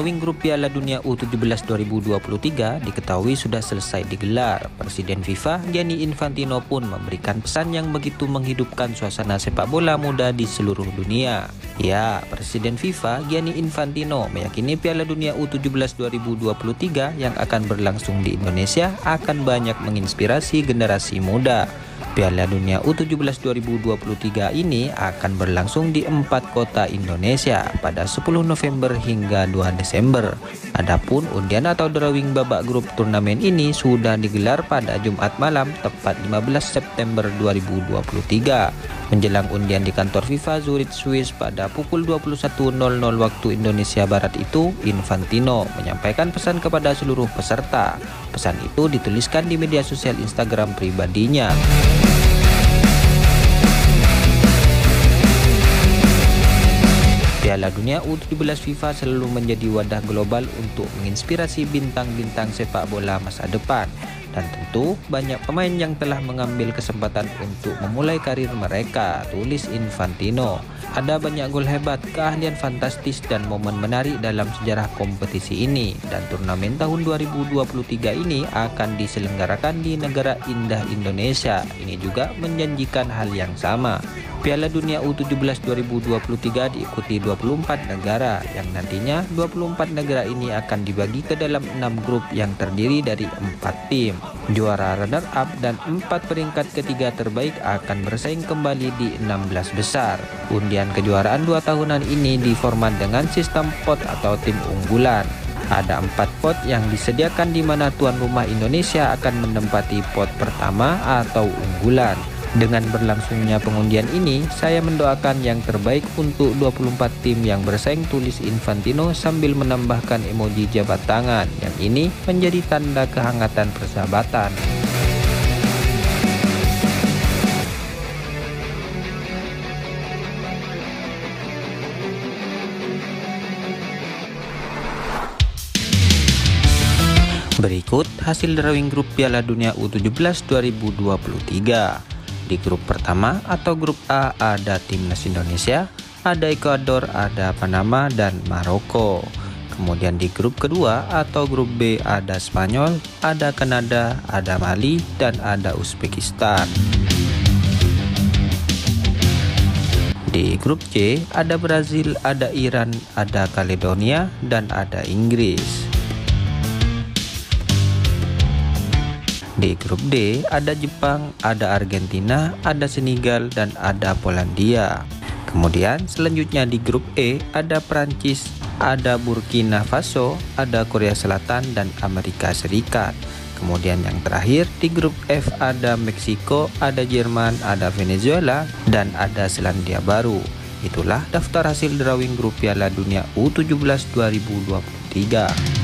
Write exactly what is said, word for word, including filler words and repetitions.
Drawing grup Piala Dunia U tujuh belas dua ribu dua puluh tiga diketahui sudah selesai digelar. Presiden FIFA Gianni Infantino pun memberikan pesan yang begitu menghidupkan suasana sepak bola muda di seluruh dunia. Ya, Presiden FIFA Gianni Infantino meyakini Piala Dunia U tujuh belas dua ribu dua puluh tiga yang akan berlangsung di Indonesia akan banyak menginspirasi generasi muda. Piala Dunia U tujuh belas dua ribu dua puluh tiga ini akan berlangsung di empat kota Indonesia pada sepuluh November hingga dua Desember. Adapun undian atau drawing babak grup turnamen ini sudah digelar pada Jumat malam tepat lima belas September dua ribu dua puluh tiga. Menjelang undian di kantor FIFA Zurich, Swiss pada pukul dua puluh satu nol nol waktu Indonesia Barat itu, Infantino menyampaikan pesan kepada seluruh peserta. Pesan itu dituliskan di media sosial Instagram pribadinya. Piala Dunia U tujuh belas FIFA selalu menjadi wadah global untuk menginspirasi bintang-bintang sepak bola masa depan. Dan tentu banyak pemain yang telah mengambil kesempatan untuk memulai karir mereka, tulis Infantino. Ada banyak gol hebat, keahlian fantastis dan momen menarik dalam sejarah kompetisi ini. Dan turnamen tahun dua ribu dua puluh tiga ini akan diselenggarakan di negara indah Indonesia. Ini juga menjanjikan hal yang sama. Piala Dunia U tujuh belas dua ribu dua puluh tiga diikuti dua puluh empat negara, yang nantinya dua puluh empat negara ini akan dibagi ke dalam enam grup yang terdiri dari empat tim. Juara runner-up dan empat peringkat ketiga terbaik akan bersaing kembali di enam belas besar. Undian kejuaraan dua tahunan ini diformat dengan sistem pot atau tim unggulan. Ada empat pot yang disediakan di mana tuan rumah Indonesia akan menempati pot pertama atau unggulan. Dengan berlangsungnya pengundian ini, saya mendoakan yang terbaik untuk dua puluh empat tim yang bersaing, tulis Infantino sambil menambahkan emoji jabat tangan, yang ini menjadi tanda kehangatan persahabatan. Berikut hasil drawing grup Piala Dunia U tujuh belas dua ribu dua puluh tiga. Di grup pertama atau grup A ada timnas Indonesia, ada Ekuador, ada Panama, dan Maroko. Kemudian di grup kedua atau grup B ada Spanyol, ada Kanada, ada Mali, dan ada Uzbekistan. Di grup C ada Brazil, ada Iran, ada Kaledonia, dan ada Inggris. Di grup D ada Jepang, ada Argentina, ada Senegal, dan ada Polandia. Kemudian selanjutnya di grup E ada Prancis, ada Burkina Faso, ada Korea Selatan, dan Amerika Serikat. Kemudian yang terakhir di grup F ada Meksiko, ada Jerman, ada Venezuela, dan ada Selandia Baru. Itulah daftar hasil drawing grup Piala Dunia U tujuh belas dua ribu dua puluh tiga.